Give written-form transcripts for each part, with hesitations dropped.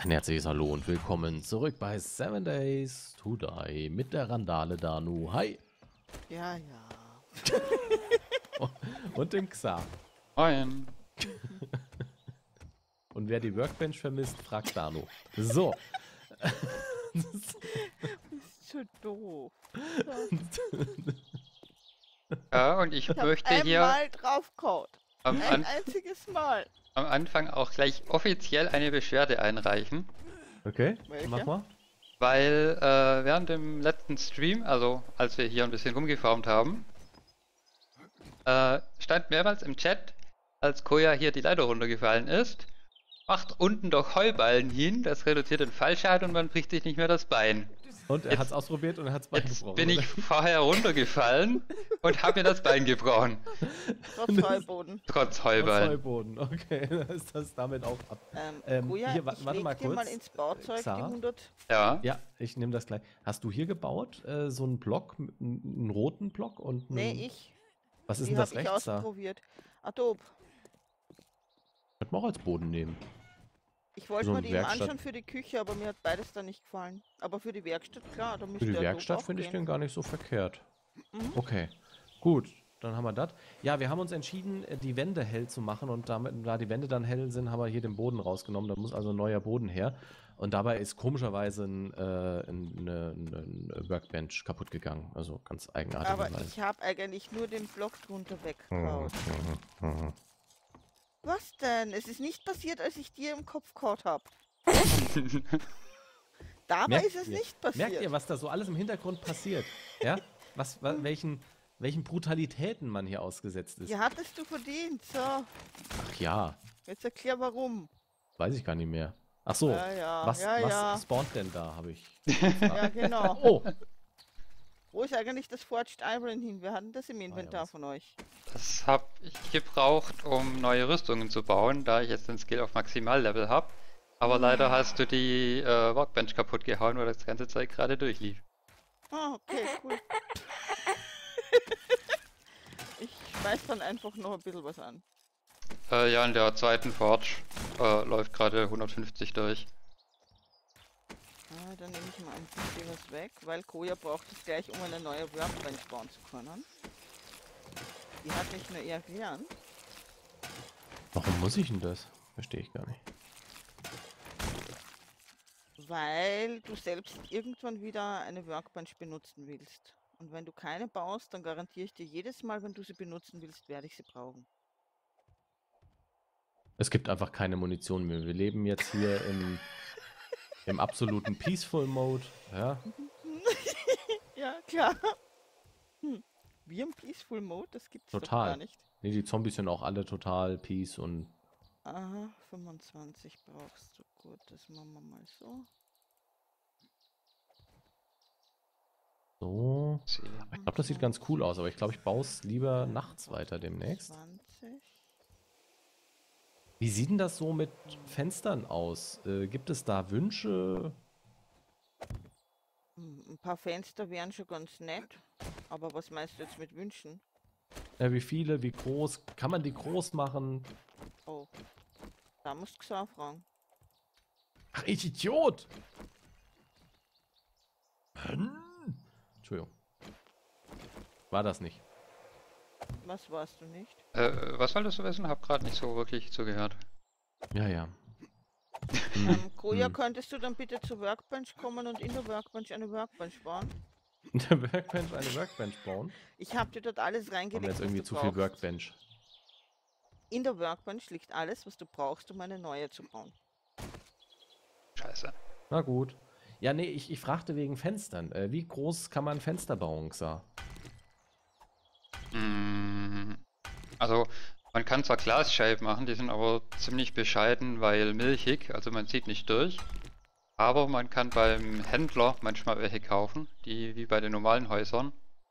Ein herzliches Hallo und willkommen zurück bei 7 Days to Die mit der Randale Danu. Hi! Ja, ja. Und dem Xa. Moin. Und wer die Workbench vermisst, fragt Danu. So. Ist schon doof. Ja, und ich Ich hab möchte hier einmal draufgehauen. am, Ein an, einziges Mal. am Anfang auch gleich offiziell eine Beschwerde einreichen, Okay, Welche? mach mal. weil während dem letzten Stream, also als wir hier ein bisschen rumgefarmt haben, stand mehrmals im Chat, als Koya hier die Leiter runtergefallen ist, macht unten doch Heuballen hin, das reduziert den Fallschaden und man bricht sich nicht mehr das Bein. Und er Jetzt- hat es ausprobiert und er hat es Bein Jetzt gebrochen. bin ich oder? vorher runtergefallen und habe mir das Bein gebrochen, Trotz Heuboden. trotz Trotz Heuballen. Heuboden. Okay, dann ist das damit auch ab. Kuja, hier, ich warte leg mal dir mal kurz. ins Bauzeug Xa? die 100. Ja, Ja, ich nehme das gleich. Hast du hier gebaut, so einen Block, einen roten Block und einen, Nee, ich. was ist Die denn das habe ich rechts da? ausprobiert. Adobe. Könnte man auch als Boden nehmen. Ich wollte So mir eine die Werkstatt. anschauen für die Küche, aber mir hat beides da nicht gefallen. Aber für die Werkstatt, klar, da Für müsste die Adobe Werkstatt auch finde ich gehen. den gar nicht so verkehrt. Mhm. Okay, gut, dann haben wir das. Ja, wir haben uns entschieden, die Wände hell zu machen und damit, da die Wände dann hell sind, haben wir hier den Boden rausgenommen. Da muss also ein neuer Boden her. Und dabei ist komischerweise eine Workbench kaputt gegangen. Also ganz Aber eigenartigerweise. ich habe eigentlich nur den Block drunter Mhm, weggehauen. mhm, mhm. Was denn? Es ist nicht passiert, als ich dir im Kopf gehauen habe. Dabei Merkt ist es ihr- nicht passiert. Merkt ihr, was da so alles im Hintergrund passiert? Ja? Welchen Brutalitäten man hier ausgesetzt ist? Die hattest du verdient. So, Ach ja, jetzt erklär warum. weiß ich gar nicht mehr. Ach so, Ja, ja, was, ja, ja. was spawnt denn da, habe ich. Ja, genau. Oh, Wo ist eigentlich das Forged Iron hin? Wir hatten das im Inventar was? von euch. Das habe ich gebraucht, um neue Rüstungen zu bauen, da ich jetzt den Skill auf Maximallevel habe. Aber leider hast du die Workbench kaputt gehauen, weil das ganze Zeug gerade durchlief. Ah, okay, cool. Ich schmeiß dann einfach noch ein bisschen was an. Ja, in der zweiten Forge läuft gerade 150 durch. Ah, dann nehme ich mal ein bisschen was weg, weil Koya braucht es gleich, um eine neue Workbench bauen zu können. Die hat nicht nur erklären. warum muss ich denn das? Verstehe ich gar nicht. Weil du selbst irgendwann wieder eine Workbench benutzen willst. Und wenn du keine baust, dann garantiere ich dir jedes Mal, wenn du sie benutzen willst, werde ich sie brauchen. Es gibt einfach keine Munition mehr. Wir leben jetzt hier im absoluten Peaceful Mode. Ja, Ja, klar. Wir im Peaceful Mode, das gibt's doch Total. gar nicht. nee, die Zombies sind auch alle total Peace und Aha, 25 brauchst du. Gut, das machen wir mal so. so. Ich glaube, das sieht ganz cool aus, aber ich glaube, ich baue es lieber nachts weiter demnächst. 20. Wie sieht denn das so mit Fenstern aus? Gibt es da Wünsche? Ein paar Fenster wären schon ganz nett. Aber was meinst du jetzt mit Wünschen? Wie viele? Wie groß? Kann man die groß machen? Oh, da musst du Xa fragen. Ach, ich Idiot! Entschuldigung. War das nicht? Was warst du nicht? Was wolltest du wissen? Hab gerade nicht so wirklich zugehört. Ja, ja. Koja, könntest du dann bitte zur Workbench kommen und in der Workbench eine Workbench bauen? In der Workbench eine Workbench bauen? Ich habe dir dort alles Haben reingelegt, wir jetzt was irgendwie du zu viel brauchst. Workbench? In der Workbench liegt alles, was du brauchst, um eine neue zu bauen. Scheiße. Na gut. Ja, nee, ich fragte wegen Fenstern. Wie groß kann man Fenster bauen, Xa? Also, man kann zwar Glasscheiben machen, die sind aber ziemlich bescheiden, weil milchig, also man sieht nicht durch. Aber man kann beim Händler manchmal welche kaufen, die wie bei den normalen Häusern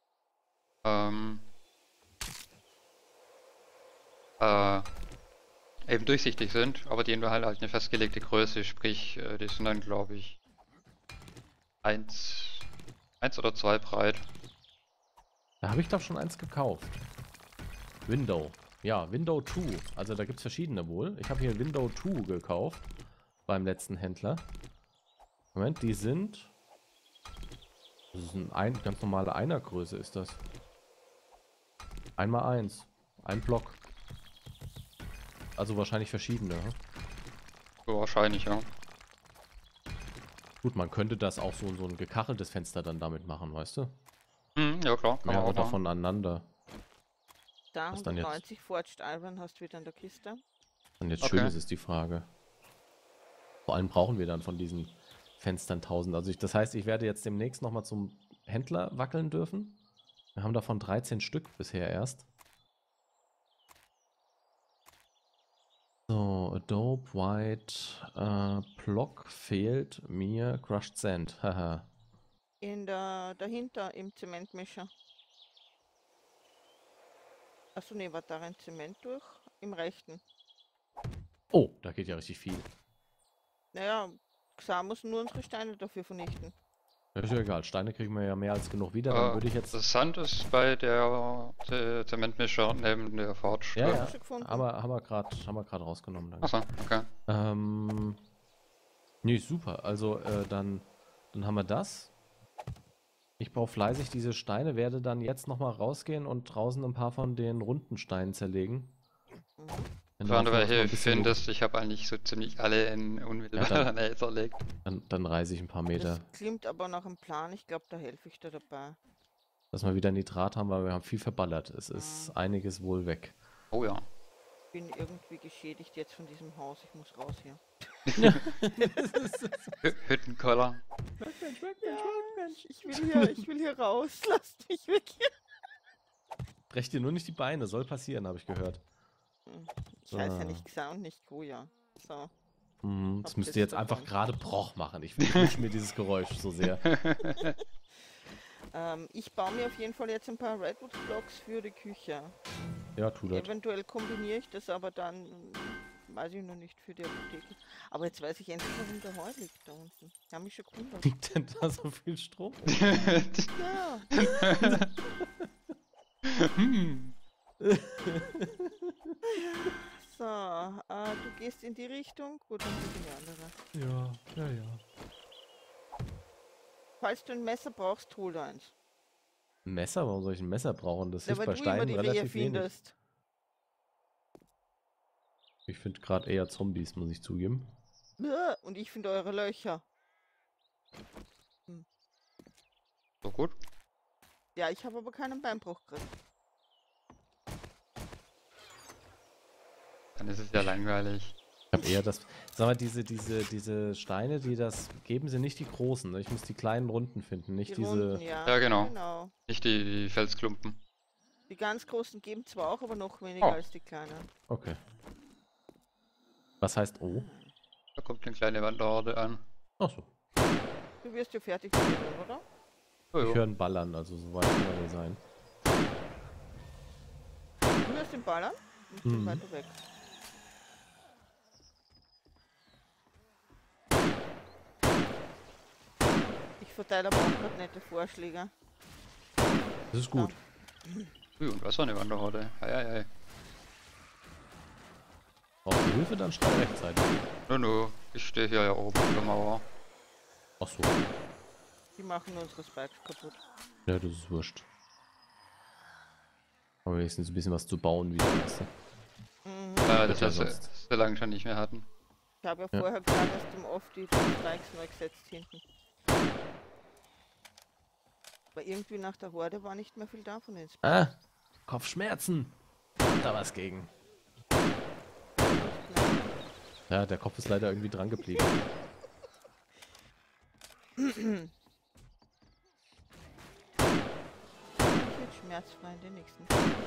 eben durchsichtig sind, aber die haben halt eine festgelegte Größe, sprich, die sind dann glaube ich 1 oder 2 breit. Da habe ich doch schon eins gekauft. Window. Ja, Window 2. Also da gibt es verschiedene wohl. Ich habe hier Window 2 gekauft. beim letzten Händler. Moment, die sind... Das ist ein ganz normale Einergröße ist das. 1x1. Ein Block. Also wahrscheinlich verschiedene. Hm? So wahrscheinlich, ja. Gut, man könnte das auch so ein gekacheltes Fenster dann damit machen, weißt du? Ja klar, kann man Mehrere auch machen. davon aneinander. Da Was dann jetzt? 190 Forged Iron hast du wieder in der Kiste. Und jetzt Okay. schön ist die Frage. Vor allem brauchen wir dann von diesen Fenstern 1000. Also das heißt, ich werde jetzt demnächst nochmal zum Händler wackeln dürfen. Wir haben davon 13 Stück bisher erst. So, Adobe, White, Block fehlt mir, Crushed Sand. Haha. Dahinter im Zementmischer. Achso, nee, war da ein Zement durch? Im rechten. Oh, da geht ja richtig viel. Naja, Xar muss nur unsere Steine dafür vernichten. Ja, ist ja egal, Steine kriegen wir ja mehr als genug wieder. Dann würde ich jetzt... Das Sand ist bei der Zementmischer neben der Forge. Ja, drin. ja, Schon gefunden. haben wir gerade rausgenommen. Danke. Achso, okay. Nee, super. Also, dann haben wir das. Ich baue fleißig diese Steine, werde dann jetzt nochmal rausgehen und draußen ein paar von den runden Steinen zerlegen. Mhm. Wenn Sofern du du davon noch mal welche ein bisschen findest, ich habe eigentlich so ziemlich alle in unmittelbarer Nähe zerlegt. dann reise ich ein paar Meter. Das klingt aber nach einem Plan. Ich glaube, da helfe ich dir dabei. Dass wir wieder Nitrat haben, weil wir haben viel verballert. Es ist einiges wohl weg. Oh ja. Ich bin irgendwie geschädigt jetzt von diesem Haus. Ich muss raus hier. Hüttenkoller. Ich will hier raus. Lasst mich weg hier. Brech dir nur nicht die Beine, soll passieren, habe ich gehört. Ich heiße ja Ah. nicht Xar und nicht Koja. So. Das Habt müsst ihr's ihr jetzt einfach davon? gerade Broch machen. Ich wünsche mir dieses Geräusch so sehr. Ich baue mir auf jeden Fall jetzt ein paar Redwood-Blocks für die Küche. Ja, tu das. Eventuell kombiniere ich das aber dann, weiß ich noch nicht, für die Apotheke. Aber jetzt weiß ich endlich, warum der Heu liegt da unten. Ich habe mich schon gewundert. Liegt denn da so viel Strom? Ja. So, du gehst in die Richtung. Gut, dann geht in die andere. Ja. Falls du ein Messer brauchst, hol dir eins. Ein Messer? Warum soll ich ein Messer brauchen? Das Ja, hilft weil bei du immer Steinen die Rehe relativ wenig. findest. Ich finde gerade eher Zombies, muss ich zugeben. Und ich finde eure Löcher. So gut. Ja, ich habe aber keinen Beinbruch gekriegt. Dann ist es ja langweilig. Ich habe eher das. Sag mal, diese Steine, die das geben, sind nicht die großen. Ne? Ich muss die kleinen Runden finden, nicht Die diese. Runden, ja. Ja, genau. Nicht die Felsklumpen. Die ganz großen geben zwar auch, aber noch weniger Oh. als die kleinen. Okay. Was heißt oh? Da kommt eine kleine Wanderhorde an. Achso. Du wirst ja fertig werden, oder? Oh, Ich jo. höre einen Ballern, also so weit kann er nicht sein. Du hörst den Ballern? Ich bin Mhm. weiter weg. Ich verteile aber auch gerade nette Vorschläge. Das ist gut. Ui, und was war eine Wanderhorde? Ei. Brauchst du Hilfe, dann schrei rechtzeitig. No, ich stehe hier ja oben auf der Mauer. Achso. Die machen unsere Spikes kaputt. Ja, das ist wurscht. Aber wenigstens ein bisschen was zu bauen wieder. Weißt du? Das ja wir sonst. so lange schon nicht mehr hatten. Ich habe ja Ja. vorher gerade erst im Off die Spikes neu gesetzt hinten. Aber irgendwie nach der Horde war nicht mehr viel da von den Spikes. Ah, Kopfschmerzen. Hab da was gegen. Ja, der Kopf ist leider irgendwie dran geblieben. Ich wird schmerzfrei in den nächsten.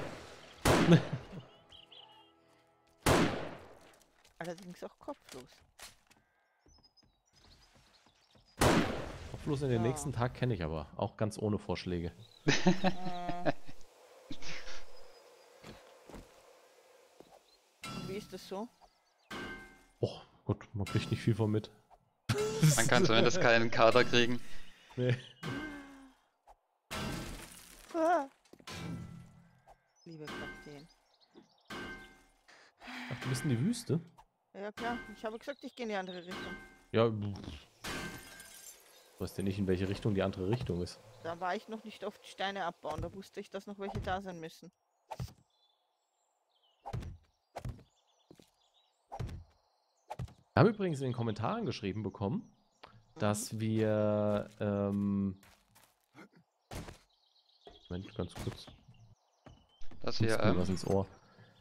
Allerdings auch kopflos. Kopflos in den Ja. nächsten Tag kenne ich aber. Auch ganz ohne Vorschläge. Wie ist das so? Oh Gott, man kriegt nicht viel von mit. Man kann zumindest keinen Kater kriegen. Nee. Liebe Kapitän. Ach, du bist in die Wüste? Ja klar, ich habe gesagt, ich gehe in die andere Richtung. Ja, du weißt ja nicht, in welche Richtung die andere Richtung ist. Da war ich noch nicht oft Steine abbauen, da wusste ich, dass noch welche da sein müssen. Wir haben übrigens in den Kommentaren geschrieben bekommen, dass wir, Moment, ganz kurz. Das Mir hier, was ins Ohr.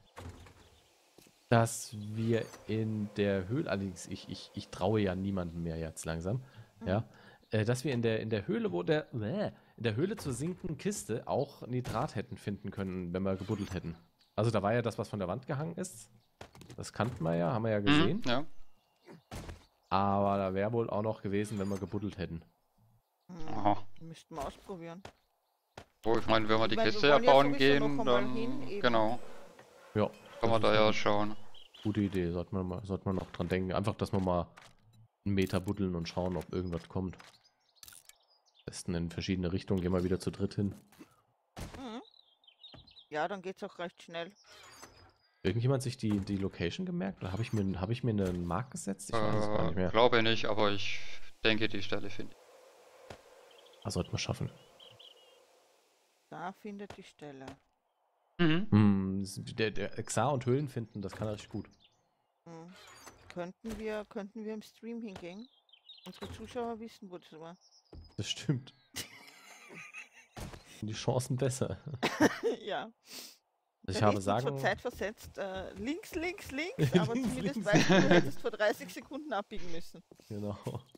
Dass wir in der Höhle, allerdings ich traue ja niemandem mehr jetzt langsam, ja, dass wir in der Höhle, in der Höhle zur sinkenden Kiste auch Nitrat hätten finden können, wenn wir gebuddelt hätten. Also da war ja das, was von der Wand gehangen ist. Das kannten wir ja, haben wir ja gesehen. ja. Aber da wäre wohl auch noch gewesen, wenn wir gebuddelt hätten. Aha. Müssten wir ausprobieren. So, ich meine, wenn wir die Ich meine, wir Kiste wollen ja erbauen sowieso gehen, noch einmal dann hin, eben. genau, Ja, kann man das da ist ja eine schauen. gute Idee, sollte man noch dran denken. Einfach, dass wir mal einen Meter buddeln und schauen, ob irgendwas kommt. Am besten in verschiedene Richtungen, gehen wir wieder zu dritt hin. Mhm. Ja, dann geht's auch recht schnell. Irgendjemand sich die Location gemerkt? Oder habe ich mir einen Mark gesetzt? Ich weiß es gar nicht mehr. Glaube nicht, aber ich denke, die Stelle finde ich. Sollten wir schaffen. Da findet die Stelle. Mhm. Der Xar und Höhlen finden, das kann er richtig gut. Mhm. Könnten wir im Stream hingehen? Unsere Zuschauer wissen, wo das war. Das stimmt. Die Chancen besser. Ja. Ich Der habe nächste zwar sagen, zeitversetzt, links, aber Links, zumindest links. weißt du, du hättest vor 30 Sekunden abbiegen müssen. genau.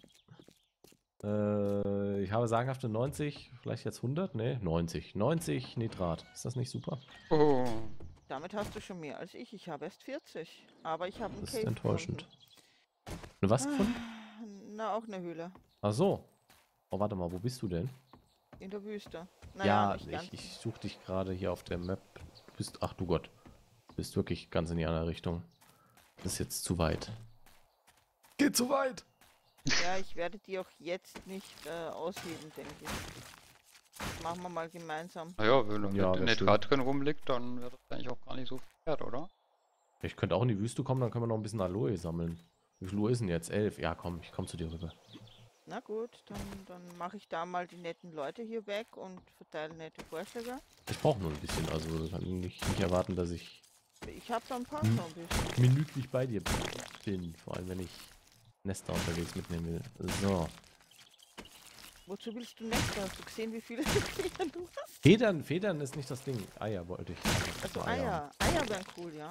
Ich habe sagenhafte 90, vielleicht jetzt 100? Ne, 90. 90 Nitrat. Ist das nicht super? Oh, Damit hast du schon mehr als ich. Ich habe erst 40. Aber ich habe einen Das ist Cave enttäuschend. gefunden. Eine was gefunden? Na, auch eine Höhle. Ach so. Oh, warte mal, wo bist du denn? In der Wüste. Ja, nicht ganz. ich suche dich gerade hier auf der Map. Du bist, ach du Gott. Du bist wirklich ganz in die andere Richtung. Das ist jetzt zu weit. Geht zu weit! Ja, ich werde die auch jetzt nicht ausheben, denke ich. Das machen wir mal gemeinsam. naja, wenn Ja, mit wär Nitrat drin rumliegt, dann wäre das eigentlich auch gar nicht so verkehrt, oder? Ich könnte auch in die Wüste kommen, dann können wir noch ein bisschen Aloe sammeln. Wie viel Uhr ist denn jetzt? 11? Ja, komm, ich komme zu dir rüber. Na gut, dann mache ich da mal die netten Leute hier weg und verteile nette Vorschläge. Ich brauche nur ein bisschen, also kann nicht erwarten, dass ich Ich habe da ein paar Hm. Zombies. minütlich bei dir bin. Vor allem, wenn ich Nester unterwegs mitnehmen will. So. Wozu willst du Nester? Hast du gesehen, wie viele Federn du hast? Federn ist nicht das Ding. Eier wollte ich. Also Eier. Eier. Eier wären cool, ja.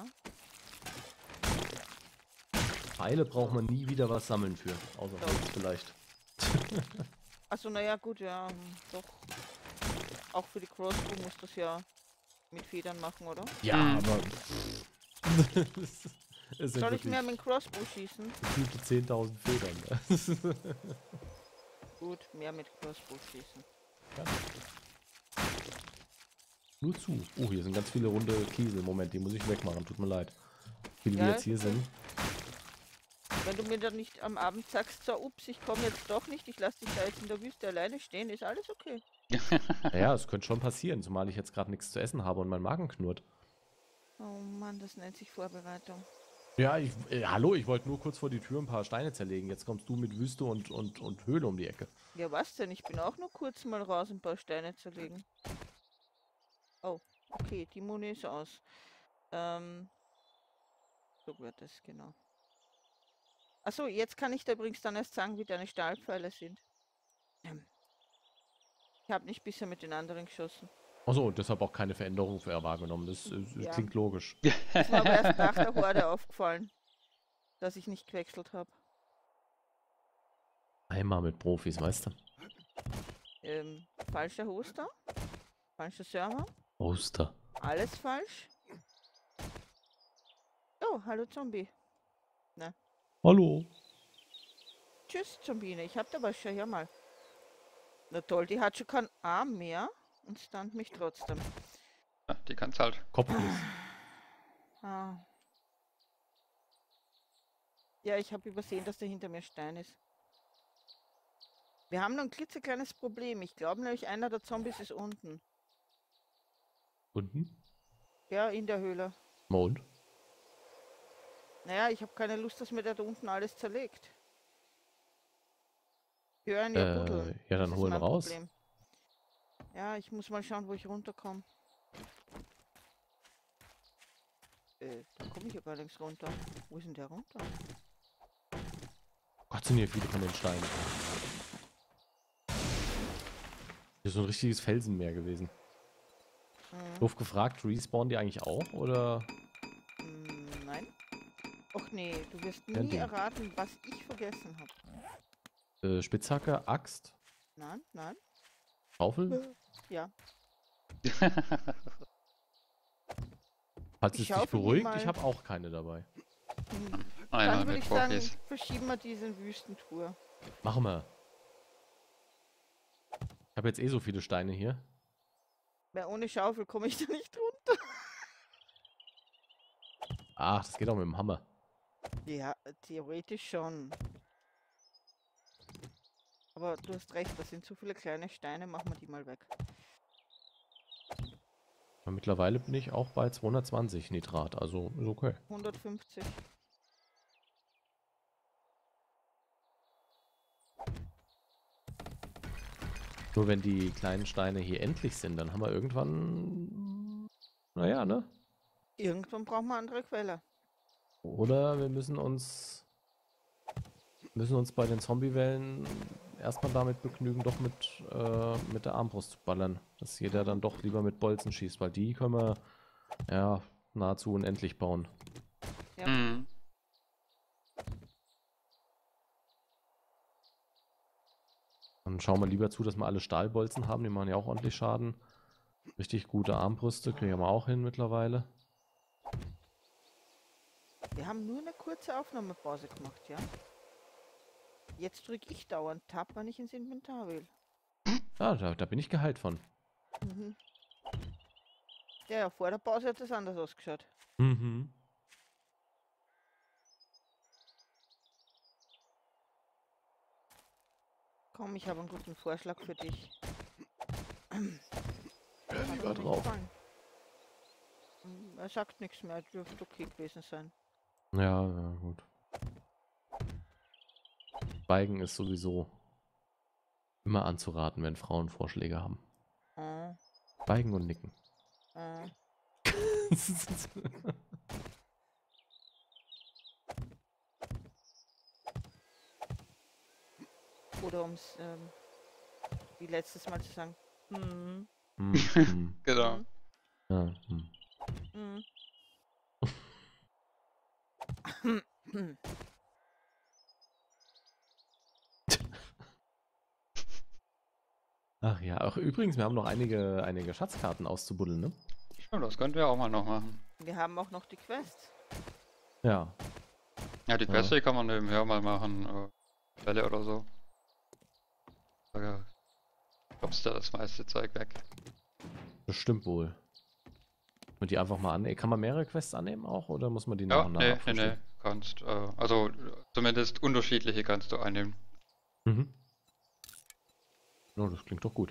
Pfeile braucht man nie wieder was sammeln für. Außer Doch. Holz vielleicht. Achso, naja, gut, ja, doch. Auch für die Crossbow muss das ja mit Federn machen, oder? Ja, Mhm. aber. Es sind Soll ich wirklich mehr mit dem Crossbow schießen? gefühlte 10.000 Federn. Gut, mehr mit Crossbow schießen. Nur zu. Oh, hier sind ganz viele runde Kiesel. Moment, die muss ich wegmachen. Tut mir leid. Wie die Ja, jetzt hier ist okay. sind. Wenn du mir dann nicht am Abend sagst, so, ups, ich komme jetzt doch nicht, ich lasse dich da jetzt in der Wüste alleine stehen, ist alles okay. Naja, es könnte schon passieren, zumal ich jetzt gerade nichts zu essen habe und mein Magen knurrt. Oh Mann, das nennt sich Vorbereitung. Ja, hallo, ich wollte nur kurz vor die Tür ein paar Steine zerlegen. Jetzt kommst du mit Wüste und Höhle um die Ecke. Ja, was denn? Ich bin auch nur kurz mal raus, ein paar Steine zerlegen. Oh, okay, die Muni ist aus. So wird es, genau. Achso, jetzt kann ich dir übrigens dann erst sagen, wie deine Stahlpfeile sind. Ich habe nicht bisher mit den anderen geschossen. Achso, und deshalb auch keine Veränderung für wahrgenommen. Das Ja. klingt logisch. Ist mir aber erst nach der Horde aufgefallen, dass ich nicht gewechselt habe. Einmal mit Profis, weißt du? Falscher Hoster, falscher Server, Oster. alles falsch. Oh, hallo Zombie. Hallo. Tschüss Zombine, ich hab da was schon, hör mal. Na toll, die hat schon keinen Arm mehr und stand mich trotzdem. Ja, die kann's halt. Kopflos. Ah. Ja, ich habe übersehen, dass da hinter mir Stein ist. Wir haben noch ein klitzekleines Problem. Ich glaube nämlich, einer der Zombies ist unten. Unten? Ja, in der Höhle. Mond. Naja, ich habe keine Lust, dass mir der da unten alles zerlegt. Ich höre ihn ja buddeln. Ja, Das dann ist holen mein raus. Problem. Ja, ich muss mal schauen, wo ich runterkomme. Da komme ich ja gar nichts runter. Wo ist denn der runter? Gott, sind hier viele von den Steinen. Hier ist so ein richtiges Felsenmeer gewesen. Doof gefragt, respawnen die eigentlich auch, oder? Nein. Och nee, du wirst Ja, nie Ding. erraten, was ich vergessen habe. Spitzhacke, Axt, Nein, nein. Schaufel? Ja. Falls Ich es dich schaufel hier beruhigt, mal. ich habe auch keine dabei. Einmal Dann würde mit ich sagen, Profis. verschieben wir diesen Wüstentour. Machen wir. Ich habe jetzt eh so viele Steine hier. Weil ohne Schaufel komme ich da nicht runter. Ach, das geht auch mit dem Hammer. Ja, theoretisch schon. Aber du hast recht, das sind zu viele kleine Steine, machen wir die mal weg. Aber mittlerweile bin ich auch bei 220 Nitrat, also ist okay. 150. Nur wenn die kleinen Steine hier endlich sind, dann haben wir irgendwann... Naja, ne? Irgendwann brauchen wir andere Quelle. Oder wir müssen uns bei den Zombie-Wellen erstmal damit begnügen, doch mit der Armbrust zu ballern. Dass jeder dann doch lieber mit Bolzen schießt, weil die können wir ja nahezu unendlich bauen. Ja. Mhm. Dann schauen wir lieber zu, dass wir alle Stahlbolzen haben, die machen ja auch ordentlich Schaden. Richtig gute Armbrüste kriegen wir auch hin mittlerweile. Wir haben nur eine kurze Aufnahmepause gemacht, ja? Jetzt drücke ich dauernd Tab, wenn ich ins Inventar will. Ja, da bin ich geheilt von. Mhm. Ja, vor der Pause hat es anders ausgeschaut. Mhm. Komm, ich habe einen guten Vorschlag für dich. Ja, Hat lieber ihm nicht drauf. gefallen. Er sagt nichts mehr, dürfte okay gewesen sein. Ja, ja, gut. Schweigen ist sowieso immer anzuraten, wenn Frauen Vorschläge haben. Schweigen und nicken. Oder um es wie letztes Mal zu sagen. Hm, hm, Genau. ja, hm. Ach ja, auch übrigens, wir haben noch einige Schatzkarten auszubuddeln, ne? Ja, das könnten wir auch mal noch machen. Wir haben auch noch die Quest. Ja. Ja, die Ja. Quest, die kann man nebenher mal machen. Welle oder so. Da klopfst du das meiste Zeug weg. Bestimmt wohl. Und die einfach mal annehmen. Kann man mehrere Quests annehmen auch oder muss man die nach Ja, und nach nee, abschließen? kannst. Also zumindest unterschiedliche kannst du einnehmen. Mhm. Oh, das klingt doch gut.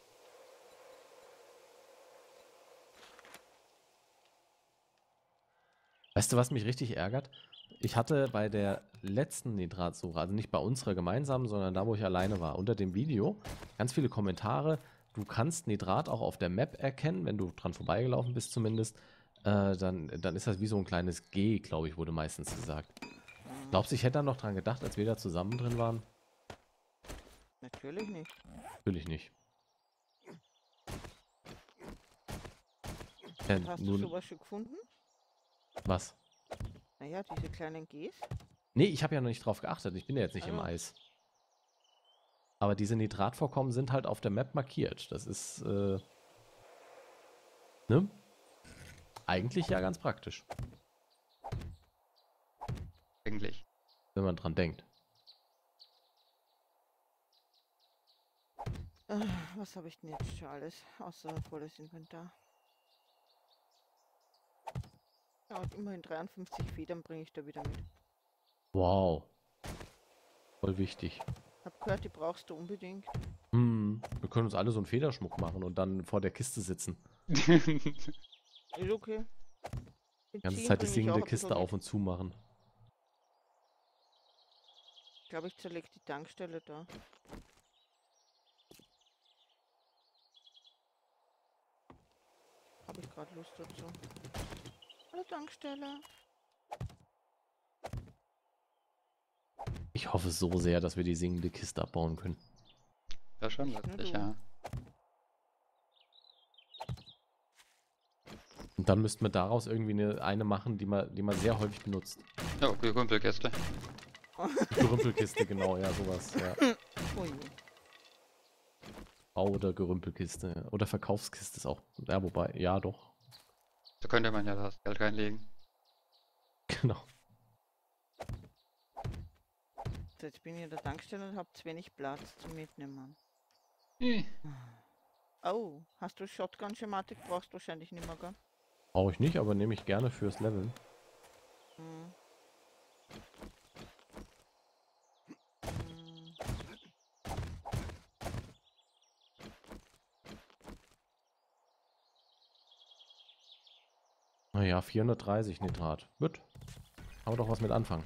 Weißt du, was mich richtig ärgert? Ich hatte bei der letzten Nitratsuche, also nicht bei unserer gemeinsamen, sondern da, wo ich alleine war, unter dem Video, ganz viele Kommentare. Du kannst Nitrat auch auf der Map erkennen, wenn du dran vorbeigelaufen bist zumindest. Dann ist das wie so ein kleines G, glaube ich, wurde meistens gesagt. Glaubst du, ich hätte da noch dran gedacht, als wir da zusammen drin waren? Natürlich nicht. Natürlich nicht. Hast du Nun, sowas schon gefunden? was? Naja, diese kleinen Gs. Nee, ich habe ja noch nicht drauf geachtet. Ich bin ja jetzt nicht im Ah. Eis. Aber diese Nitratvorkommen sind halt auf der Map markiert. Das ist, ne? Eigentlich ja ganz praktisch, Eigentlich. wenn man dran denkt. Was habe ich denn jetzt schon alles? Außer volles Inventar. Ja, und immerhin 53 Federn bringe ich da wieder mit. Wow. Voll wichtig. Hab gehört, die brauchst du unbedingt. Wir können uns alle so einen Federschmuck machen und dann vor der Kiste sitzen. Ist okay. Die ganze Zeit die singende Kiste auf und zu machen. glaube, ich zerlege die Tankstelle da. Habe ich gerade Lust dazu. Hallo Tankstelle. Ich hoffe so sehr, dass wir die singende Kiste abbauen können. Ja, schon Nicht nur letztlich, du. ja. Und dann müssten wir daraus irgendwie eine machen, die man sehr häufig benutzt. Ja, Gerümpelgäste. Gerümpelkiste, genau, ja, sowas. Ja. Ui. Bau- oder Gerümpelkiste. Oder Verkaufskiste ist auch. Ja, wobei, ja, doch. Da könnte man ja das Geld reinlegen. Genau. So, jetzt bin ich in der Tankstelle und habe zu wenig Platz zum Mitnehmen. Hm. Oh, hast du Shotgun-Schematik? Brauchst du wahrscheinlich nicht mehr, gell? Brauche ich nicht, aber nehme ich gerne fürs Leveln. Hm. Naja, 430 Nitrat. Gut. Aber doch was mit anfangen.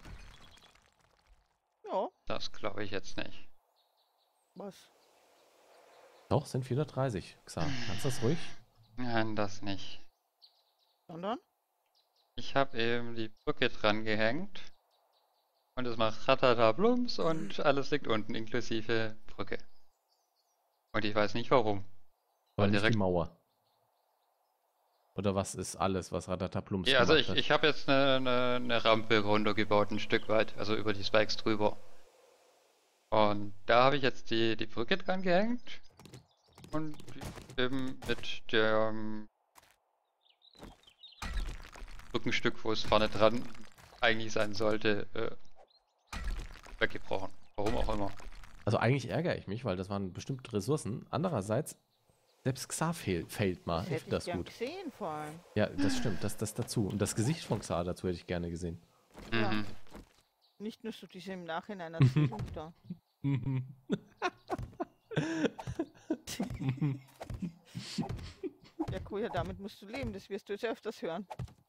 Ja, Das glaube ich jetzt nicht. was? Doch, sind 430. Xa, kannst du das ruhig? Nein, das nicht. Sondern? Ich habe eben die Brücke dran gehängt. Und es macht ratata blums und alles liegt unten, inklusive Brücke. Und ich weiß nicht warum. Aber Weil nicht direkt- die Mauer. Oder was ist alles, was Ratataplums Ja, also gemacht hat? ich habe jetzt eine Rampe runtergebaut, ein Stück weit, also über die Spikes drüber. Und da habe ich jetzt die Brücke dran gehängt. Und eben mit dem Brückenstück, wo es vorne dran eigentlich sein sollte, weggebrochen. Warum auch immer. Also eigentlich ärgere ich mich, weil das waren bestimmt Ressourcen. Andererseits, selbst Xa fällt mal. Das Ich hätte finde ich das gern gut. gesehen vor allem. Ja, das stimmt. Das dazu. Und das Gesicht von Xa dazu hätte ich gerne gesehen. Ja. Mhm. Nicht nur so diese im Nachhinein Erzählung da. Ja cool, ja damit musst du leben, das wirst du jetzt öfters hören.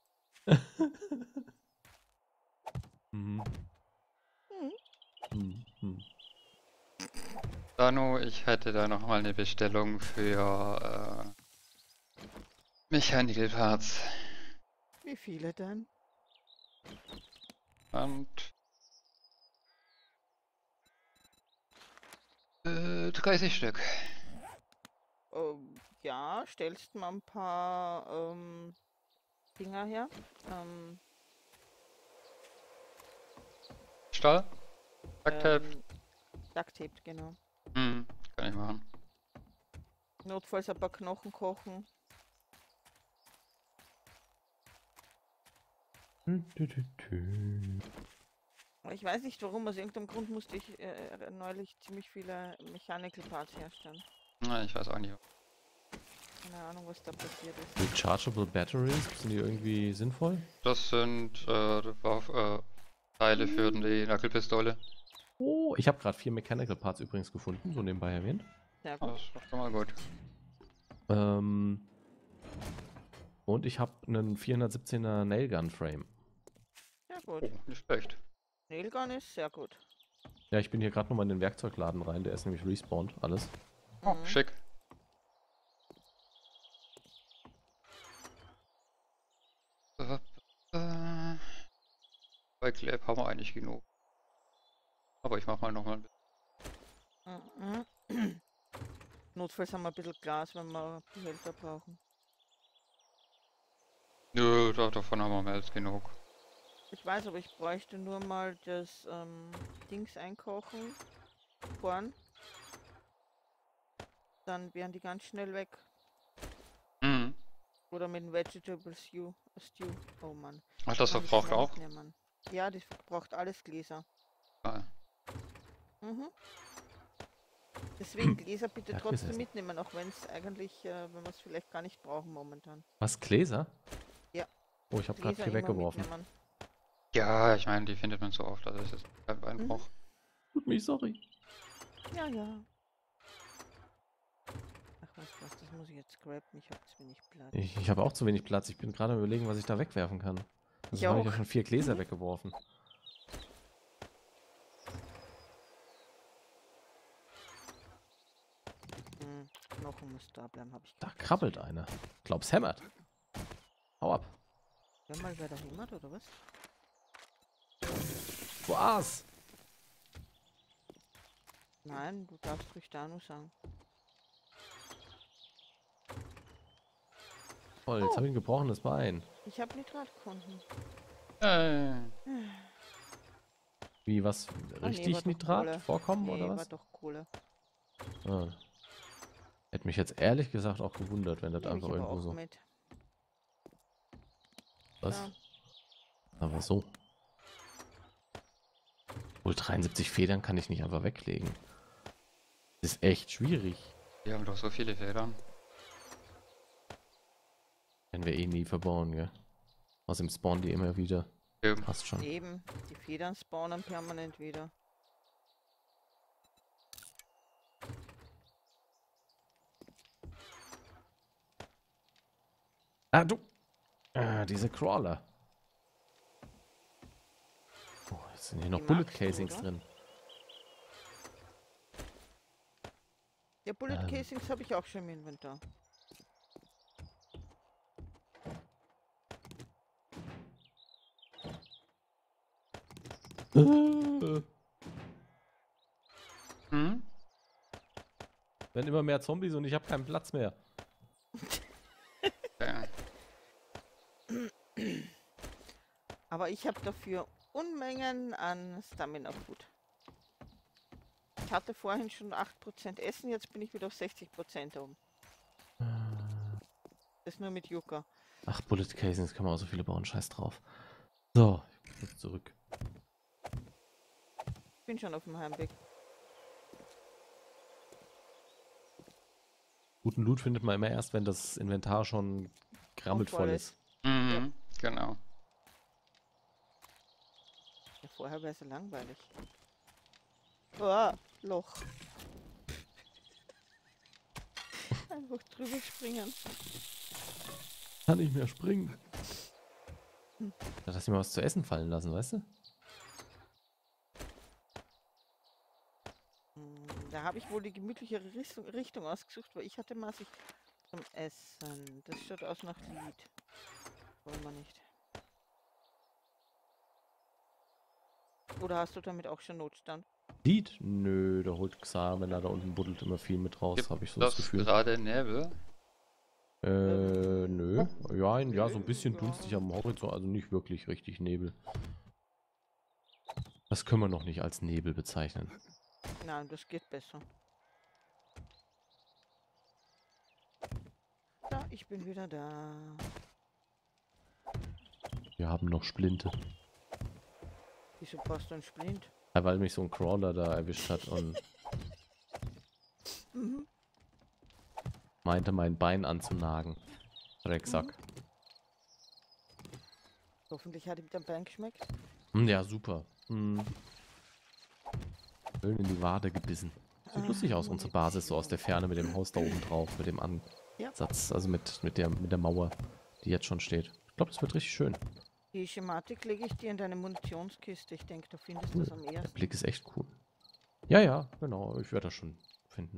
Mhm. Hm. Mhm. Danu, ich hätte da nochmal eine Bestellung für Mechanical Parts. Wie viele denn? Und 30 Stück. Ja, stellst mal ein paar Dinger her. Stahl? Ducktape? Ducktape, genau. Hm, kann ich machen. Notfalls ein paar Knochen kochen. Ich weiß nicht warum, aus irgendeinem Grund musste ich neulich ziemlich viele Mechanical Parts herstellen. Na, ich weiß auch nicht. Keine Ahnung, was da passiert ist. Rechargeable Batteries, sind die irgendwie sinnvoll? Das sind Teile für die Knucklepistole. Oh, ich habe gerade 4 Mechanical Parts übrigens gefunden, so nebenbei erwähnt. Sehr Das gut. ist doch schon mal gut. Und ich habe einen 417er Nailgun Frame. Sehr gut. Oh, nicht schlecht. Nailgun ist sehr gut. Ja, ich bin hier gerade nochmal in den Werkzeugladen rein, der ist nämlich respawned, alles. Oh, Mhm. schick. Bei Clap haben wir eigentlich genug. Aber ich mach mal nochmal ein bisschen. Mhm. Notfalls haben wir ein bisschen Glas, wenn wir Behälter brauchen. Nö, davon haben wir mehr als genug. Ich weiß, aber ich bräuchte nur mal das Dings einkochen. Korn. Dann wären die ganz schnell weg. Mhm. Oder mit dem Vegetable Stew. Oh Mann. Ach, das Kann ich verbraucht schnell auch? mitnehmen. Ja, das verbraucht alles Gläser. Ah, Mhm. Deswegen Gläser bitte Ja, trotzdem gesessen. mitnehmen, auch wenn es eigentlich, wenn wir es vielleicht gar nicht brauchen momentan. Was, Gläser? Ja. Oh, ich habe gerade Gläser 4 immer weggeworfen. mitnehmen. ja, ich meine, die findet man so oft, also das ist kein Beinbruch. Tut mir sorry. Ja, ja. Ach was, das muss ich jetzt scrappen, ich habe zu wenig Platz. Ich habe auch zu wenig Platz. Ich bin gerade am Überlegen, was ich da wegwerfen kann. Also Ich habe ich ja auch. schon 4 Gläser weggeworfen. Knochen muss da bleiben, habe ich Da gedacht. krabbelt einer. Glaub's hämmert. Hau ab. Ja, mal wer da hämmert, oder was? Was? Nein, du darfst ruhig da nur sagen. Toll, jetzt habe ich ein gebrochenes Bein. Ich habe Nitrat gefunden. Wie, was? Ah, nee, war Richtig doch Nitrat Kohle. vorkommen, Nee, oder war was? doch Kohle. Ah. Hätte mich jetzt ehrlich gesagt auch gewundert, wenn das Nehme ich einfach aber irgendwo auch so... mit. Was? Ja. Aber so. Wohl 73 Federn kann ich nicht einfach weglegen. Das ist echt schwierig. Wir haben doch so viele Federn. Wenn wir eh nie verbauen, gell? Außerdem spawnen die immer wieder. Eben. Passt schon. Eben, die Federn spawnen permanent wieder. Ah, du! Diese Crawler. Oh, jetzt sind hier noch Die Bullet magst du, Casings oder? drin. Ja, Bullet Casings habe ich auch schon im Inventar. Hm? Werden immer mehr Zombies und ich habe keinen Platz mehr. Ja. Aber ich habe dafür Unmengen an Stamina Food. Ich hatte vorhin schon 8% Essen, jetzt bin ich wieder auf 60% oben. Das nur mit Yucca. Ach, Bullet Casings kann man auch so viele bauen. Scheiß drauf. So, ich muss zurück. Ich bin schon auf dem Heimweg. Guten Loot findet man immer erst, wenn das Inventar schon grammelt voll voll ist. ist. Mhm. Genau. Ja, vorher wäre es ja langweilig. Oh, Loch. Einfach drüber springen. Kann nicht mehr springen. Da hast du mir was zu essen fallen lassen, weißt du? Da habe ich wohl die gemütlichere Richtung ausgesucht, weil ich hatte massig zum Essen. Das schaut aus nach Lied. Wollen wir nicht. Oder hast du damit auch schon Notstand? Lied? Nö, da holt Xar, wenn er da unten buddelt, immer viel mit raus, Gibt habe ich so das das Gefühl. gerade Nebel? Nö. Ja, so ein bisschen Ja. dunstig am Horizont, also nicht wirklich richtig Nebel. Das können wir noch nicht als Nebel bezeichnen. Nein, das geht besser. Ja, ich bin wieder da. Wir haben noch Splinte. Wieso brauchst du einen Splint? Ja, weil mich so ein Crawler da erwischt hat und Mhm. meinte, mein Bein anzunagen. Drecksack. Hoffentlich hat ihm dein Bein geschmeckt. Ja, super. Schön in die Wade gebissen. Sieht lustig aus, unsere Basis, so aus der Ferne mit dem Haus da oben drauf, mit dem Ansatz, also mit der Mauer, die jetzt schon steht. Ich glaube, das wird richtig schön. Die Schematik lege ich dir in deine Munitionskiste. Ich denke, du findest das am Der ersten. Blick ist echt cool. Ja, genau, ich werde das schon finden.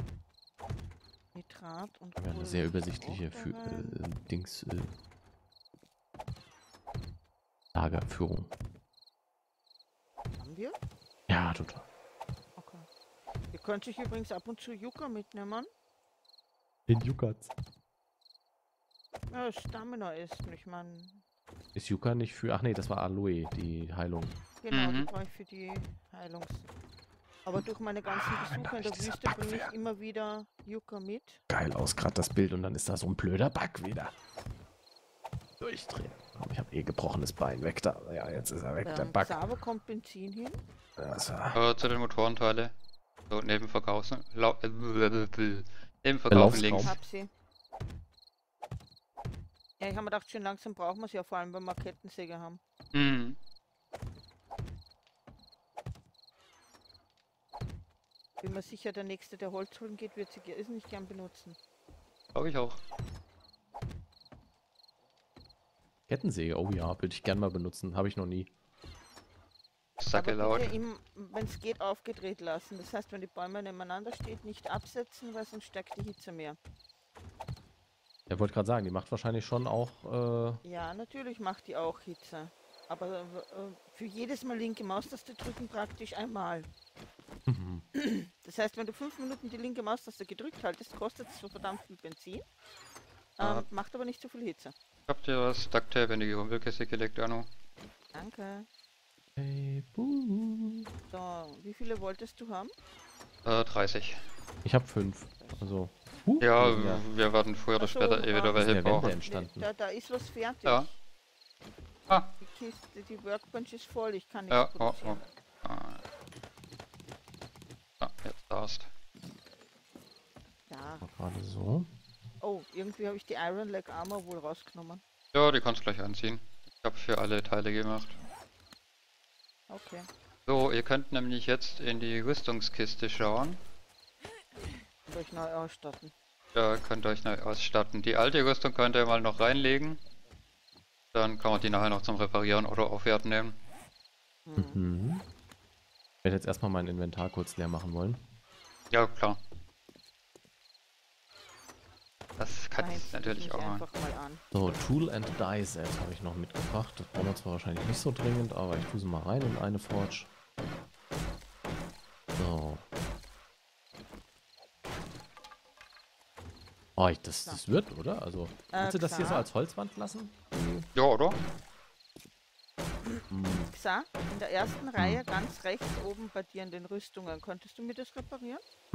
Nitrat und Wir haben eine Kohle sehr muss übersichtliche auch da rein. Lagerführung. Haben wir? Ja, total. Okay. Ihr könnt sich übrigens ab und zu Yucca mitnehmen. Den Juckatz. Ja, Stamina ist, ich meine, Ist Yucca nicht für... Ach nee, das war Aloe, die Heilung. genau, die Mhm. brauche ich für die Heilungs. Aber durch meine ganzen wenn da Besuche in der nicht dieser Wüste Bug bringe wäre. ich immer wieder Yucca mit. Geil aus, gerade das Bild und dann ist da so ein blöder Bug wieder. Durchdrehen. Komm, ich habe eh gebrochenes Bein. Weg da. Ja, jetzt ist er weg, der Bug. Xaver kommt Benzin hin. Also, Zu den Motorenteile. So, neben Verkaufen. Neben Verkaufen Verlaufsraum. links. Hab sie. Ja, ich habe mir gedacht, schon langsam brauchen wir sie ja, vor allem wenn wir Kettensäge haben. Mhm. Bin mir sicher, der Nächste, der Holz holen geht, wird sie nicht gern benutzen. Glaube ich auch. Kettensäge, oh ja, würde ich gern mal benutzen. Habe ich noch nie. Sacke laut. Wenn es geht, aufgedreht lassen. Das heißt, wenn die Bäume nebeneinander stehen, nicht absetzen, weil sonst stärkt die Hitze mehr. Er wollte gerade sagen, die macht wahrscheinlich schon auch. Ja, natürlich macht die auch Hitze. Aber für jedes Mal linke Maustaste drücken praktisch einmal. Das heißt, wenn du 5 Minuten die linke Maustaste gedrückt haltest, kostet es so verdammt viel Benzin. Macht aber nicht so viel Hitze. Habt ihr das Ducktape in die Rumpelkiste gelegt, Anno? Danke. Hey, buh. So, wie viele wolltest du haben? 30. Ich habe 5. Also. Ja, wir sind ja wir werden früher oder Ach so, später eh wieder aus welche der Wände brauchen. entstanden. Da ist was fertig. Ja. Ah, Die Kiste, die Workbench ist voll, ich kann ja, nichts oh, produzieren. oh. Ah. Ah, jetzt darfst. Ja. Gerade so. Oh, irgendwie habe ich die Iron Leg Armor wohl rausgenommen. Ja, die kannst du gleich anziehen. Ich habe für alle Teile gemacht. Okay. So, ihr könnt nämlich jetzt in die Rüstungskiste schauen. Und euch neu ausstatten. Da könnt ihr euch neu ausstatten. Die alte Rüstung könnt ihr mal noch reinlegen. Dann kann man die nachher noch zum Reparieren oder Aufwerten nehmen. Mhm. Ich werde jetzt erstmal mein Inventar kurz leer machen wollen. Ja, klar. Das kann Nein, ich natürlich auch mal. einfach mal an. So, Tool and Die Set habe ich noch mitgebracht. Das brauchen wir zwar wahrscheinlich nicht so dringend, aber ich tue sie mal rein in eine Forge. So. Oh, das wird, oder? Also, willst du das hier so klar. als Holzwand lassen? Ja, oder? Xa, in der ersten Reihe ganz rechts oben bei dir in den Rüstungen. Könntest du mir das reparieren?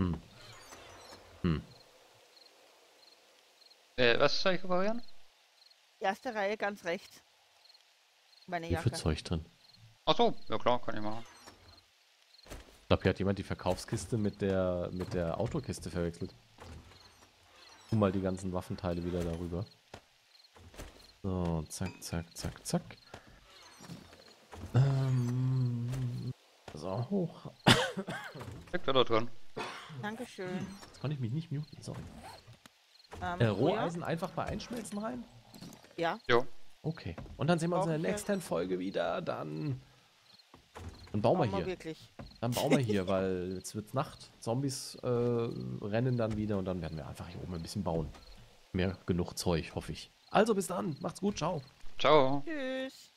Was soll ich reparieren? Erste Reihe ganz rechts. Meine Wie viel Jacke. Zeug drin? Achso, ja klar, kann ich machen. Ich glaube, hier hat jemand die Verkaufskiste mit der Autokiste verwechselt. Tu mal die ganzen Waffenteile wieder darüber. So, zack, zack, zack, zack. So, hoch. Liegt wieder dran. Dankeschön. Jetzt kann ich mich nicht muten. So. Feuer? Roheisen einfach bei Einschmelzen rein? Ja. Jo. Okay. Und dann sehen wir uns in der Brauchen wir- nächsten Folge wieder. Dann bauen wir Brauchen wir hier. wirklich. Dann bauen wir hier, weil jetzt wird Nacht. Zombies rennen dann wieder und dann werden wir einfach hier oben ein bisschen bauen. Mehr genug Zeug, hoffe ich. Also bis dann. Macht's gut. Ciao. Ciao. Tschüss.